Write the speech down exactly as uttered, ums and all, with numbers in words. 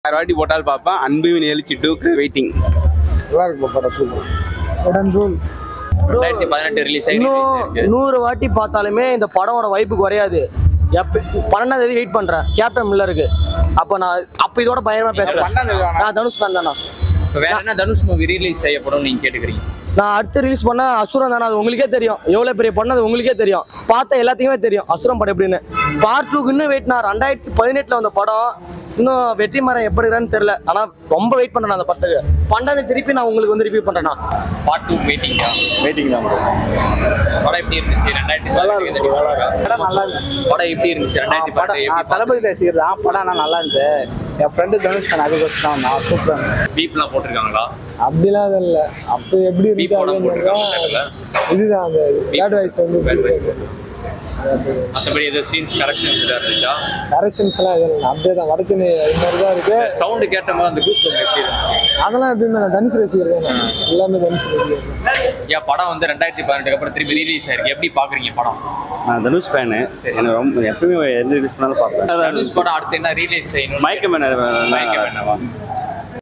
வாட்டி போட்டால் பார்ப்பேன். அன்பு நிகழ்ச்சி டூக்கு வெயிட்டிங். நல்லா இருக்கும் படம், சூப்பர். உடன் ரூல் ரெண்டாயிரத்தி பதினெட்டு ரிலீஸ் ஆகி இன்னும் நூறு வாட்டி பார்த்தாலுமே இந்த படமோட வைப்பு குறையாது. எப்ப பன்னெண்டாம் தேதி வெயிட் பண்றேன் கேப்டன் மில்லருக்கு. அப்ப நான் அப்ப இதோட பயமா பேசுறேன். நான் தனுஷ் தான் தானா. வேற என்ன தனுஷ் மூவி ரிலீஸ் செய்யப்படும் நீங்க கேட்டுக்கிறீங்க? நான் அடுத்து ரிலீஸ் பண்ண அசுரம் தானே, அது உங்களுக்கே தெரியும். எவ்வளவு பெரிய படம் அது உங்களுக்கே தெரியும். பார்த்த எல்லாத்தையுமே தெரியும் அசுரம் படம் எப்படின்னு. பார்ட் டூக்கு இன்னும் வெயிட். நான் ரெண்டாயிரத்தி பதினெட்டுல வந்த படம் இன்னும் வெற்றி மரம் எப்படின்னு தெரியல. ஆனா ரொம்ப வெயிட் பண்றேன் அந்த படத்துக்கு. பண்டாவது திருப்பி நான் உங்களுக்கு வந்து ரிவ்யூ பண்றேன்னா பார்ட் டூ வெயிட்டிங் வெயிட்டிங் தான். படம் எப்படி இருந்துச்சு? ரெண்டாயிரத்தி நல்லா இருக்கு. படம் நல்லா இருக்கு. படம் எப்படி இருந்துச்சு? ரெண்டாயிரத்தி பதினெட்டு தளபதி ரசிகர் தான். படம் ஆனால் நல்லா இருந்துச்சு. என் ஃப்ரெண்டு தனுஷ் தான், அதுக்கு வச்சு தான் நான் சூப்பர். பீப்லாம் போட்டிருக்காங்களா? அப்படிலாம் அது இல்லை. அப்போ எப்படி இருந்துச்சு இதுதான் அந்த பேட் வாய்ஸ் வந்து மற்றபடி ஏதோ சீன்ஸ் கரெக்ஷன்ஸ் ஏதாவது இருந்துச்சா? கரெக்ஷன்ஸ்லாம் எதுவும் இல்லை, அப்படியே தான் வடச்சினி இது மாதிரி தான் இருக்கு. சவுண்டு கேட்ட மாதிரி அந்த கூஸ் பம்ப் எப்படி இருந்துச்சு? அதெல்லாம் எப்பயுமே நான் தனுஷ் ரசிகர் தான். எல்லாமே தனுஷ் ரசிகர். ஏன் படம் வந்து ரெண்டாயிரத்தி பதினெட்டுக்கு அப்புறம் திருப்பி ரிலீஸ் ஆயிருக்கு, எப்படி பாக்குறீங்க படம்? நான் தனுஷ் ஃபேனு. எனக்கு ரொம்ப எப்பயுமே எந்த ரிலீஸ் பண்ணாலும் பார்ப்பேன். தனுஷ் படம் அடுத்து என்ன ரிலீஸ் செய்யணும்? மயக்கம் என்ன மயக்கம் என்னவா?